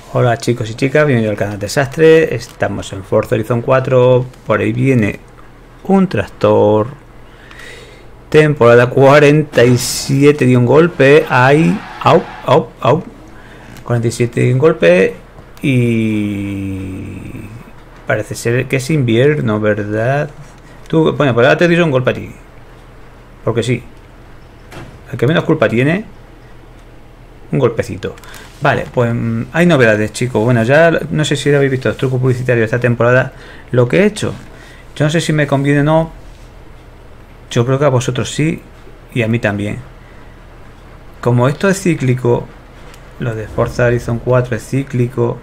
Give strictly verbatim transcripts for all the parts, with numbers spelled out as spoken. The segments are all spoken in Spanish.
Hola chicos y chicas, bienvenidos al canal Desastre. Estamos en Forza Horizon cuatro. Por ahí viene un tractor. Temporada cuarenta y siete de un golpe. Ahí, au, au, au. cuarenta y siete de un golpe. Y parece ser que es invierno, ¿verdad? Tú, bueno, pues ahora te doy un golpe a ti. Porque sí. El que menos culpa tiene, un golpecito. Vale, pues hay novedades, chicos. Bueno, ya no sé si habéis visto los trucos publicitarios de esta temporada. Lo que he hecho, yo no sé si me conviene o no. Yo creo que a vosotros sí y a mí también. Como esto es cíclico, lo de Forza Horizon cuatro es cíclico,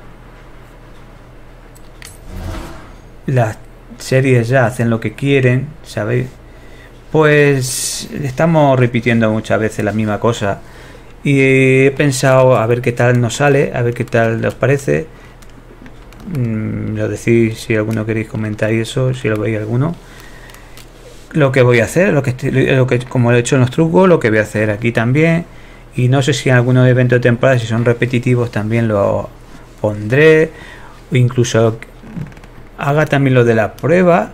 las series ya hacen lo que quieren, ¿sabéis? Pues estamos repitiendo muchas veces la misma cosa. Y he pensado a ver qué tal nos sale, a ver qué tal os parece. Mm, lo decís si alguno queréis comentar eso, si lo veis alguno. Lo que voy a hacer, lo que, estoy, lo que como he hecho en los trucos, lo que voy a hacer aquí también. Y no sé si en algunos eventos de temporada, si son repetitivos, también lo pondré. O incluso haga también lo de la prueba.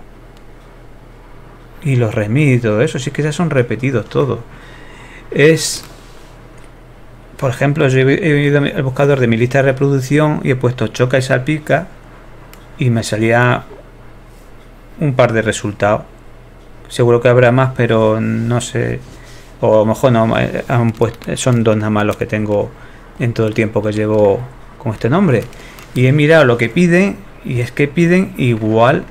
Y los remix y todo eso, sí que ya son repetidos todos. Es... Por ejemplo, yo he ido al buscador de mi lista de reproducción y he puesto choca y salpica y me salía un par de resultados. Seguro que habrá más, pero no sé, o a lo mejor no, han puesto, son dos nada más los que tengo en todo el tiempo que llevo con este nombre. Y he mirado lo que piden y es que piden igual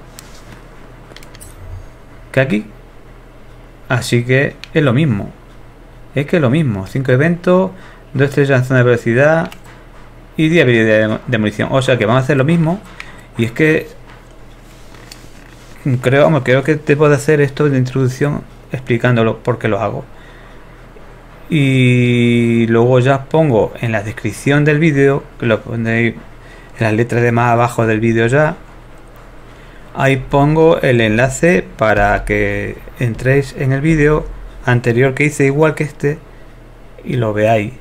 que aquí. Así que es lo mismo. Es que es lo mismo. cinco eventos, dos estrellas en zona de velocidad y diez habilidades de demolición. O sea que vamos a hacer lo mismo. Y es que creo, vamos, creo que debo de hacer esto de introducción explicándolo por qué lo hago. Y luego ya os pongo en la descripción del vídeo, que lo pondréis en las letras de más abajo del vídeo ya. Ahí pongo el enlace para que entréis en el vídeo anterior que hice igual que este y lo veáis.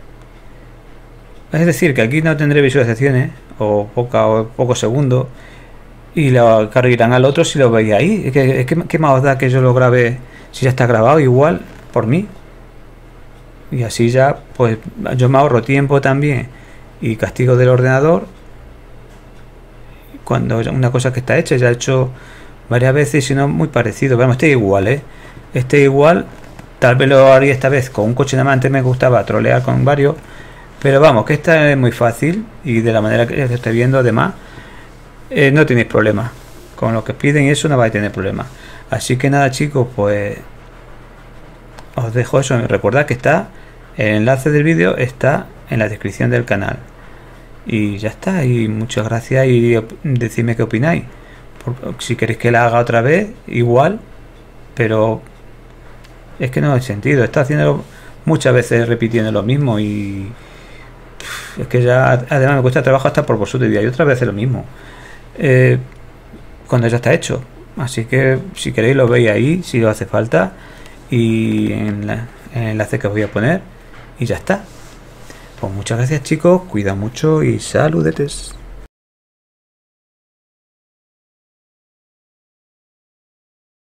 Es decir, que aquí no tendré visualizaciones o poca o pocos segundos y lo cargarán al otro si lo veis ahí. Es que, es que ¿qué más os da que yo lo grabe si ya está grabado igual por mí? Y así ya pues yo me ahorro tiempo también y castigo del ordenador cuando una cosa que está hecha. Ya he hecho varias veces y si no muy parecido. Vamos, este igual, ¿eh? Este igual, tal vez lo haría esta vez con un coche nada más. Antes me gustaba trolear con varios, pero vamos, que esta es muy fácil y de la manera que estoy viendo además eh, no tenéis problema con lo que piden y eso no vais a tener problema. Así que nada, chicos, pues os dejo eso. Recordad que está el enlace del vídeo, está en la descripción del canal y ya está. Y muchas gracias y decidme qué opináis. Por, si queréis que la haga otra vez igual, pero es que no hay sentido. Está haciendo muchas veces repitiendo lo mismo y pff, es que ya además me cuesta trabajo hasta por vosotros y otra vez lo mismo eh, cuando ya está hecho. Así que si queréis lo veis ahí si lo hace falta y en, la, en el enlace que os voy a poner y ya está. Pues muchas gracias, chicos, cuida mucho y saludetes.